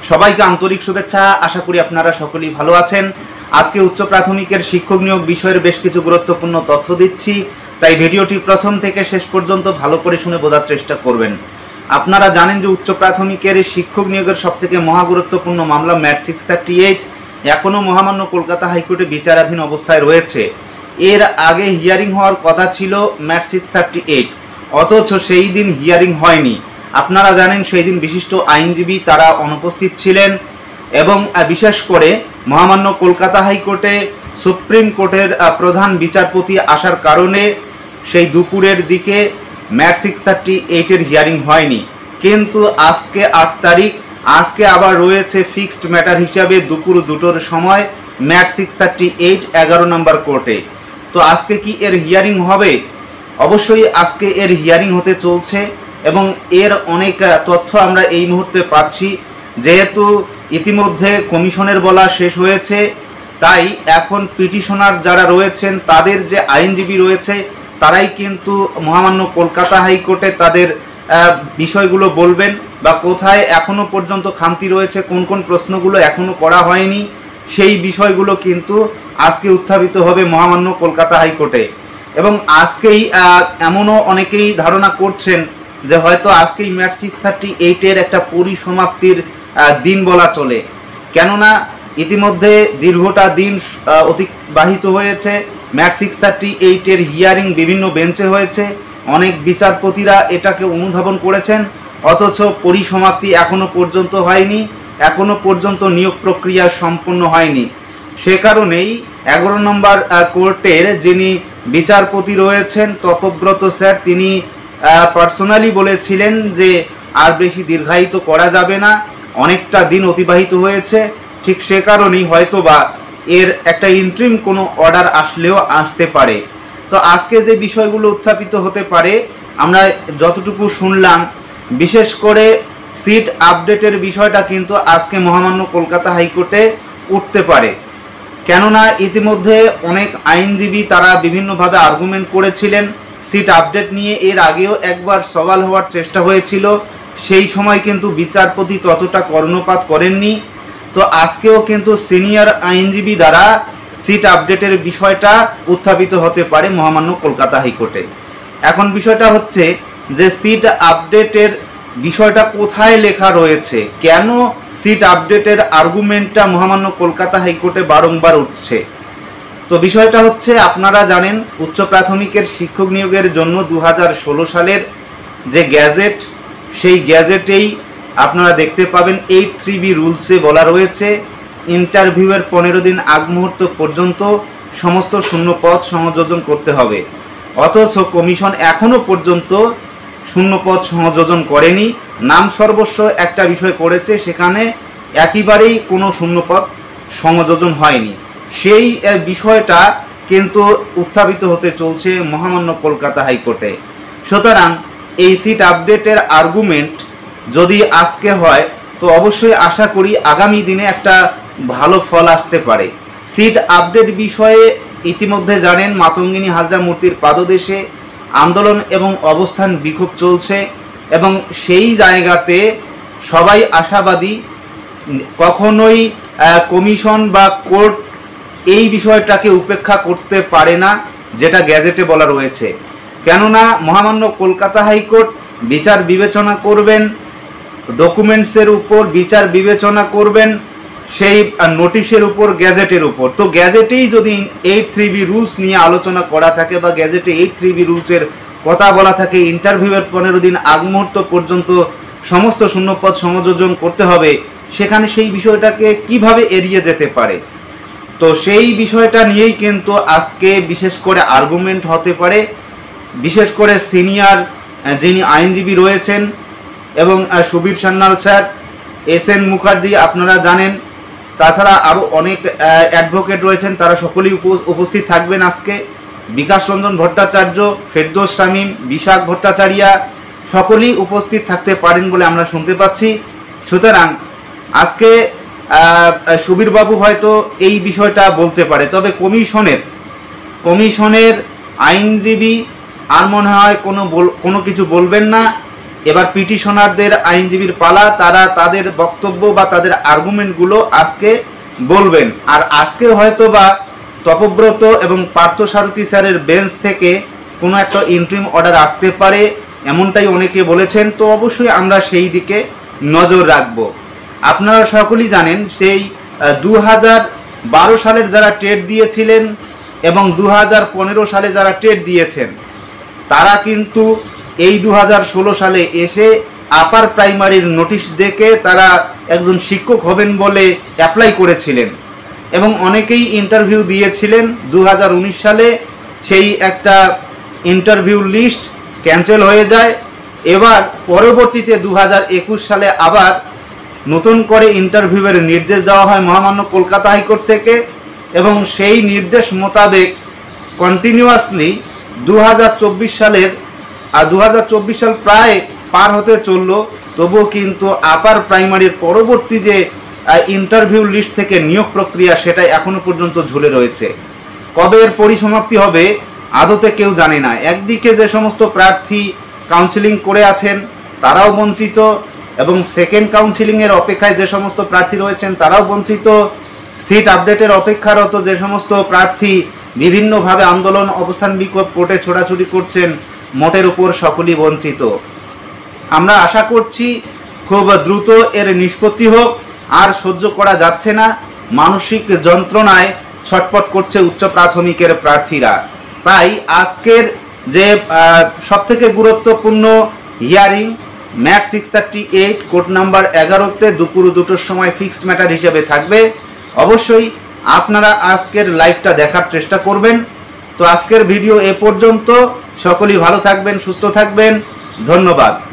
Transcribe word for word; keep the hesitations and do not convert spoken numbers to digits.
সবাইকে আন্তরিক শুভেচ্ছা। আশা করি আপনারা সকলেই ভালো আছেন। আজকে উচ্চ প্রাথমিকের শিক্ষক নিয়োগ বিষয়ের বেশ কিছু গুরুত্বপূর্ণ তথ্য দিচ্ছি, তাই ভিডিওটি প্রথম থেকে শেষ পর্যন্ত ভালো করে শুনে বোঝার চেষ্টা করবেন। আপনারা জানেন যে উচ্চ প্রাথমিকের শিক্ষক নিয়োগের সবথেকে মহা গুরুত্বপূর্ণ মামলা ম্যাট সিক্স থার্টি এইট এখনও মহামান্য কলকাতা হাইকোর্টে বিচারাধীন অবস্থায় রয়েছে। এর আগে হিয়ারিং হওয়ার কথা ছিল ম্যাট সিক্স থার্টি এইট, অথচ সেই দিন হিয়ারিং হয়নি। আপনারা জানেন সেই দিন বিশিষ্ট আইনজীবী তারা অনুপস্থিত ছিলেন এবং বিশেষ করে মহামান্য কলকাতা হাইকোর্টে সুপ্রিম কোর্টের প্রধান বিচারপতি আসার কারণে সেই দুপুরের দিকে ম্যাট সিক্স থার্টি এইটের হিয়ারিং হয়নি। কিন্তু আজকে আট তারিখ, আজকে আবার রয়েছে ফিক্সড ম্যাটার হিসাবে দুপুর দুটোর সময় ম্যাট সিক্স থার্টি এইট এগারো নম্বর কোর্টে। তো আজকে কি এর হিয়ারিং হবে? অবশ্যই আজকে এর হিয়ারিং হতে চলছে এবং এর অনেক তথ্য আমরা এই মুহূর্তে পাচ্ছি। যেহেতু ইতিমধ্যে কমিশনের বলা শেষ হয়েছে, তাই এখন পিটিশনার যারা রয়েছেন তাদের যে আইনজীবী রয়েছে তারাই কিন্তু মহামান্য কলকাতা হাইকোর্টে তাদের বিষয়গুলো বলবেন বা কোথায় এখনও পর্যন্ত খামতি রয়েছে, কোন কোন প্রশ্নগুলো এখনও করা হয়নি, সেই বিষয়গুলো কিন্তু আজকে উত্থাপিত হবে মহামান্য কলকাতা হাইকোর্টে। এবং আজকেই এমনও অনেকেই ধারণা করছেন যে হয়তো আজকেই ম্যাট সিক্স থার্টি এইটের একটা পরিসমাপ্তির দিন বলা চলে, কেননা ইতিমধ্যে দীর্ঘটা দিন অতিবাহিত হয়েছে। ম্যাট সিক্স থার্টি এইটের হিয়ারিং বিভিন্ন বেঞ্চে হয়েছে, অনেক বিচারপতিরা এটাকে অনুধাবন করেছেন, অথচ পরিসমাপ্তি এখনও পর্যন্ত হয়নি, এখনও পর্যন্ত নিয়োগ প্রক্রিয়া সম্পন্ন হয়নি। সে কারণেই এগারো নম্বর কোর্টের যিনি বিচারপতি রয়েছেন তপব্রত স্যার, তিনি পার্সোনালি বলেছিলেন যে আর বেশি দীর্ঘায়িত করা যাবে না, অনেকটা দিন অতিবাহিত হয়েছে। ঠিক সে কারণেই হয়তোবা এর একটা ইন্ট্রিম কোনো অর্ডার আসলেও আসতে পারে। তো আজকে যে বিষয়গুলো উত্থাপিত হতে পারে আমরা যতটুকু শুনলাম, বিশেষ করে সিট আপডেটের বিষয়টা কিন্তু আজকে মহামান্য কলকাতা হাইকোর্টে উঠতে পারে, কেননা ইতিমধ্যে অনেক আইনজীবী তারা বিভিন্নভাবে আর্গুমেন্ট করেছিলেন সিট আপডেট নিয়ে। এর আগেও একবার সওয়াল হওয়ার চেষ্টা হয়েছিল, সেই সময় কিন্তু বিচারপতি ততটা কর্ণপাত করেননি। তো আজকেও কিন্তু সিনিয়র আইনজীবী দ্বারা সিট আপডেটের বিষয়টা উত্থাপিত হতে পারে মহামান্য কলকাতা হাইকোর্টে। এখন বিষয়টা হচ্ছে যে সিট আপডেটের বিষয়টা কোথায় লেখা রয়েছে, কেন সিট আপডেটের আর্গুমেন্টটা মহামান্য কলকাতা হাইকোর্টে বারংবার উঠছে। তো বিষয়টা হচ্ছে, আপনারা জানেন উচ্চ প্রাথমিকের শিক্ষক নিয়োগের জন্য দু হাজার ষোলো সালের যে গ্যাজেট, সেই গ্যাজেটেই আপনারা দেখতে পাবেন এইট থ্রি বি রুলসে বলা রয়েছে ইন্টারভিউয়ের পনেরো দিন আগ মুহূর্ত পর্যন্ত সমস্ত শূন্যপদ সংযোজন করতে হবে। অথচ কমিশন এখনও পর্যন্ত শূন্যপদ সংযোজন করেনি, নাম সর্বস্ব একটা বিষয় করেছে, সেখানে একেবারেই কোনো শূন্যপদ সংযোজন হয়নি। সেই বিষয়টা কিন্তু উত্থাপিত হতে চলছে মহামান্য কলকাতা হাইকোর্টে। সুতরাং এই সিট আপডেটের আর্গুমেন্ট যদি আজকে হয় তো অবশ্যই আশা করি আগামী দিনে একটা ভালো ফল আসতে পারে। সিট আপডেট বিষয়ে ইতিমধ্যে জানেন মাতঙ্গিনী হাজরা মূর্তির পাদদেশে আন্দোলন এবং অবস্থান বিক্ষোভ চলছে এবং সেই জায়গাতে সবাই আশাবাদী কখনোই কমিশন বা কোর্ট এই বিষয়টাকে উপেক্ষা করতে পারে না, যেটা গ্যাজেটে বলা রয়েছে। কেননা মহামান্য কলকাতা হাইকোর্ট বিচার বিবেচনা করবেন ডকুমেন্টসের উপর, বিচার বিবেচনা করবেন সেই নোটিশের উপর, গ্যাজেটের উপর। তো গ্যাজেটেই যদি এইট থ্রি বি রুলস নিয়ে আলোচনা করা থাকে বা গ্যাজেটে এইট থ্রি বি রুলসের কথা বলা থাকে ইন্টারভিউয়ের পনেরো দিন আগ মুহূর্ত পর্যন্ত সমস্ত শূন্যপদ সংযোজন করতে হবে, সেখানে সেই বিষয়টাকে কিভাবে এড়িয়ে যেতে পারে? তো সেই বিষয়টা নিয়েই কিন্তু আজকে বিশেষ করে আর্গুমেন্ট হতে পারে। বিশেষ করে সিনিয়র যিনি আইনজীবী রয়েছেন এবং Subir Sanyal sir, S N Mukherjee আপনারা জানেন, তাছাড়া আরও অনেক অ্যাডভোকেট রয়েছেন, তারা সকলেই উপস্থিত থাকবেন আজকে। বিকাশ রঞ্জন ভট্টাচার্য, ফেরদৌস শামীম, বিশাখ ভট্টাচার্যা সকলেই উপস্থিত থাকতে পারেন বলে আমরা শুনতে পাচ্ছি। সুতরাং আজকে সুবীরবাবু হয়তো এই বিষয়টা বলতে পারে, তবে কমিশনের কমিশনের আইনজীবী আর মনে হয় কোনো কোনো কিছু বলবেন না। এবার পিটিশনারদের আইনজীবীর পালা, তারা তাদের বক্তব্য বা তাদের আর্গুমেন্টগুলো আজকে বলবেন। আর আজকে হয়তো বা তপব্রত এবং পার্থসারথী স্যারের বেঞ্চ থেকে কোনো একটা ইন্টারিম অর্ডার আসতে পারে, এমনটাই অনেকে বলেছেন। তো অবশ্যই আমরা সেই দিকে নজর রাখব। আপনারা সকলেই জানেন সেই দু হাজার বারো সালের যারা টেট দিয়েছিলেন এবং দু হাজার পনেরো সালে যারা টেট দিয়েছেন, তারা কিন্তু এই দু হাজার ষোলো সালে এসে আপার প্রাইমারির নোটিশ দেখে তারা একজন শিক্ষক হবেন বলে অ্যাপ্লাই করেছিলেন এবং অনেকেই ইন্টারভিউ দিয়েছিলেন। দু হাজার উনিশ সালে সেই একটা ইন্টারভিউ লিস্ট ক্যান্সেল হয়ে যায়। এবার পরবর্তীতে দু হাজার একুশ সালে আবার নতুন করে ইন্টারভিউয়ের নির্দেশ দেওয়া হয় মহামান্য কলকাতা হাইকোর্ট থেকে এবং সেই নির্দেশ মোতাবেক কন্টিনিউয়াসলি দু হাজার চব্বিশ সালের আর দু হাজার চব্বিশ সাল প্রায় পার হতে চলল, তবুও কিন্তু আপার প্রাইমারির পরবর্তী যে ইন্টারভিউ লিস্ট থেকে নিয়োগ প্রক্রিয়া সেটা এখনো পর্যন্ত ঝুলে রয়েছে। কবে এর পরিসমাপ্তি হবে আদতে কেউ জানে না। একদিকে যে সমস্ত প্রার্থী কাউন্সিলিং করে আছেন তারাও বঞ্চিত এবং সেকেন্ড কাউন্সিলিংয়ের অপেক্ষায় যে সমস্ত প্রার্থী রয়েছেন তারাও বঞ্চিত। সিট আপডেটের অপেক্ষারত যে সমস্ত প্রার্থী বিভিন্নভাবে আন্দোলন অবস্থান বিক্ষোভ কোর্টে ছোটাছুটি করছেন, মোটের উপর সকলেই বঞ্চিত। আমরা আশা করছি খুব দ্রুত এর নিষ্পত্তি হোক। আর সহ্য করা যাচ্ছে না, মানসিক যন্ত্রণায় ছটফট করছে উচ্চ প্রাথমিকের প্রার্থীরা। তাই আজকের যে সবথেকে গুরুত্বপূর্ণ hearing MAT six thirty eight court number এগারোতে দুপুর দুটোর সময় ফিক্সড ম্যাটার হিসেবে থাকবে। অবশ্যই আপনারা আজকের লাইভটা দেখার চেষ্টা করবেন। তো আজকের ভিডিও এ পর্যন্ত। সকলেই ভালো থাকবেন, সুস্থ থাকবেন। ধন্যবাদ।